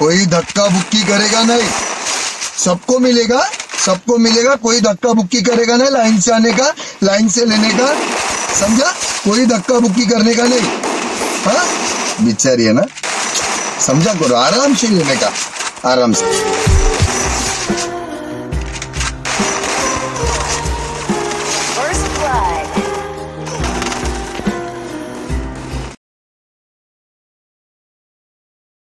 कोई धक्का बुक्की करेगा नहीं, सबको मिलेगा, सबको मिलेगा। कोई धक्का बुक्की करेगा नहीं, लाइन से आने का, लाइन से लेने का, समझा? कोई धक्का बुक्की करने का नहीं। हाँ बिचारी है ना, समझा करो, आराम से लेने का, आराम से।